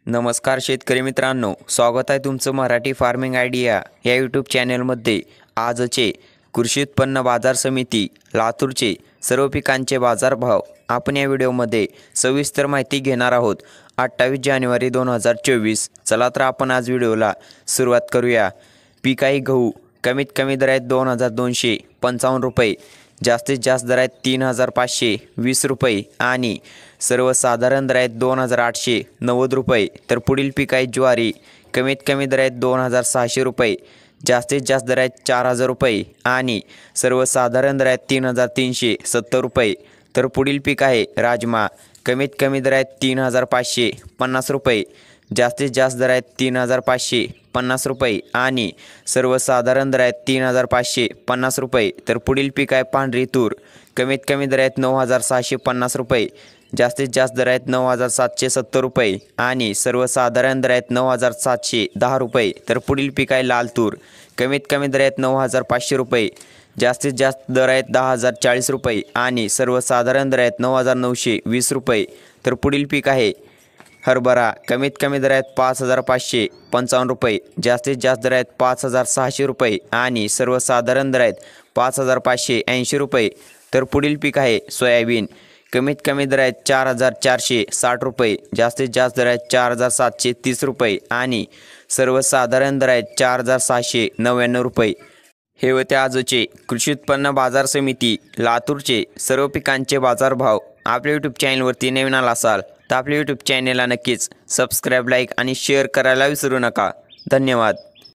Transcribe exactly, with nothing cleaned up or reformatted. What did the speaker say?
नमस्कार शेतकरी मित्रांनो, स्वागत आहे तुमचं मराठी फार्मिंग आयडिया या यूट्यूब चॅनलमध्ये। आजचे कृषी उत्पन्न बाजार समिती लातूरचे सर्व पिकांचे बाजारभाव आपण या व्हिडिओमध्ये सविस्तर माहिती घेणार आहोत। अठ्ठावीस जानेवारी दोन हजार चोवीस। चला तर आपण आज व्हिडिओला सुरुवात करूया। पीक आहे गहू, कमीत कमी दर आहेत दोन हजार दोनशे पंचावन्न रुपये, जास्तीत जास्त दर आहेत तीन हजार पाचशे वीस रुपये आणि सर्वसाधारण दर आहेत दोन हजार आठशे नव्वद रुपये। तर पुढील पीक आहे ज्वारी, कमीत कमी दर आहेत दोन हजार सहाशे रुपये, जास्तीत जास्त दर आहेत चार हजार रुपये आणि सर्वसाधारण दर आहेत तीन हजार तीनशे सत्तर रुपये। तर पुढील पीक आहे राजमा, कमीत कमी दर आहेत तीन हजार पाचशे पन्नास रुपये, जास्तीत जास्त दर आहेत तीन हजार पाचशे पन्नास रुपये आणि सर्वसाधारण दर आहेत तीन हजार पाचशे पन्नास रुपये। तर पुढील पीक आहे पांढरी तूर, कमीत कमी दर आहेत नऊ हजार सहाशे पन्नास रुपये, जास्तीत जास्त दर आहेत नऊ हजार सातशे सत्तर रुपये आणि सर्वसाधारण दर आहेत नऊ हजार सातशे दहा रुपये। तर पुढील पीक आहे लाल तूर, कमीत कमी दर आहेत नऊ हजार पाचशे रुपये, जास्तीत जास्त दर आहेत दहा हजार चाळीस रुपये आणि सर्वसाधारण दर आहेत नऊ हजार नऊशे वीस रुपये। तर पुढील पीक आहे हरभरा, कमीत कमी दर आहेत पाच हजार पाचशे पंचावन्न रुपये, जास्तीत जास्त दर आहेत पाच हजार सहाशे रुपये आणि सर्वसाधारण दर आहेत पाच हजार पाचशे ऐंशी रुपये। तर पुढील पीक आहे सोयाबीन, कमीत कमी दर आहेत चार हजार चारशे साठ रुपये, जास्तीत जास्त दर आहेत चार हजार सातशे तीस रुपये आणि सर्वसाधारण दर आहेत चार हजार सहाशे नव्याण्णव रुपये। हे होते आजचे कृषी उत्पन्न बाजार समिती लातूरचे सर्व पिकांचे बाजारभाव। आपल्या यूट्यूब चॅनलवरती नवीन आला असाल तर आपल्या यूट्यूब चॅनलला नक्कीच सबस्क्राईब, लाईक आणि शेअर करायला विसरू नका। धन्यवाद।